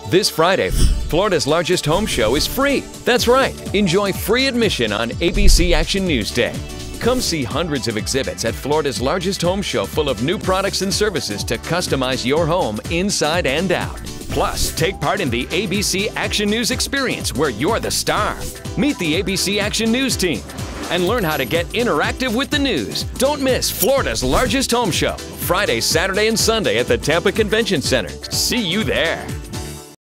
This Friday, Florida's largest home show is free. That's right, enjoy free admission on ABC Action News Day. Come see hundreds of exhibits at Florida's largest home show full of new products and services to customize your home inside and out. Plus, take part in the ABC Action News experience where you're the star. Meet the ABC Action News team and learn how to get interactive with the news. Don't miss Florida's largest home show, Friday, Saturday, and Sunday at the Tampa Convention Center. See you there.